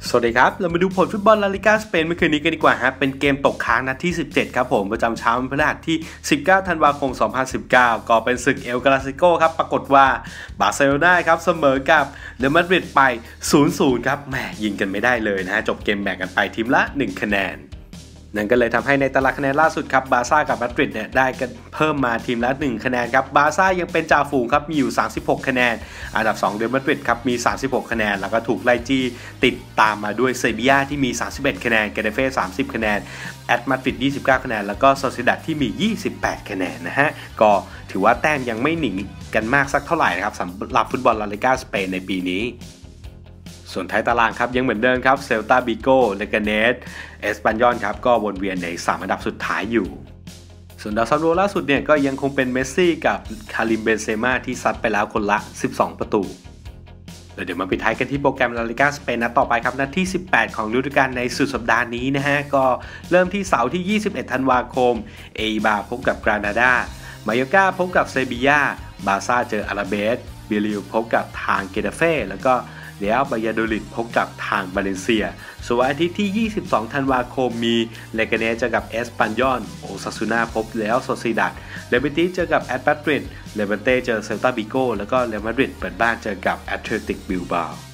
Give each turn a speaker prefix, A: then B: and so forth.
A: สวัสดีครับเรามาดูผลฟุตบอลลาลิก้าสเปนเมื่อคืนนี้กันดีกว่าฮะเป็นเกมตกค้างนัดที่17ครับผมประจำเช้าวันพฤหัสที่19ธันวาคม2019ก็เป็นศึกเอลคลาสิโกครับปรากฏว่าบาร์เซโลนาครับเสมอกับเรอัลมาดริดไป 0-0 ครับแหมยิงกันไม่ได้เลยนะฮะจบเกมแบ่งกันไปทีมละ1คะแนนนั่นก็เลยทำให้ในตารางคะแนนล่าสุดครับบาร์ซ่ากับมาดริดเนี่ยได้กันเพิ่มมาทีมละ1คะแนนครับบาร์ซ่ายังเป็นจ่าฝูงครับมีอยู่36คะแนนอันดับ2เรอัลมาดริดครับมี36คะแนนแล้วก็ถูกไล่จี้ติดตามมาด้วยเซบีย่าที่มี31คะแนนเกเรเฟ่30คะแนนแอตมาดริด29คะแนนแล้วก็โซซิดัดที่มี28คะแนนนะฮะก็ถือว่าแต้มยังไม่หนีกันมากสักเท่าไหร่นะครับสำหรับฟุตบอลลาลิก้าสเปนในปีนี้ส่วนท้ายตารางครับยังเหมือนเดิมครับเซลตาบิโก้เลกาเนสเอสปันยอลครับก็วนเวียนใน3อันดับสุดท้ายอยู่ส่วนดาวซันโวล่าสุดเนี่ยก็ยังคงเป็นเมสซี่กับคาริมเบนเซม่าที่ซัดไปแล้วคนละ12ประตูเดี๋ยวมาปิดท้ายกันที่โปรแกรมลาลิก้าสเปนนัดต่อไปครับนัดที่18ของฤดูกาลในสุดสัปดาห์นี้นะฮะก็เริ่มที่เสาร์ที่21ธันวาคมเอบาพบกับกรานาดามายอร์กาพบกับเซบีย่าบาร์ซ่าเจออาราเบสเบลิลพบกับทางเกตาเฟ่แล้วก็เรอัลบายาโดลิดพบกับทางบาเลนเซียส่วนอาทิตย์ที่22ธันวาคมมีเลกาเนสเจอกับเอสปันยอลโอซาซูน่าพบแล้วโซซิดัดเรอัลเบติสเจอกับแอตมาดริดเลวันเต้เจอเซลตาบิโก้แล้วก็เรอัลมาดริดเปิดบ้านเจอกับแอตเลติกบิลบาโอ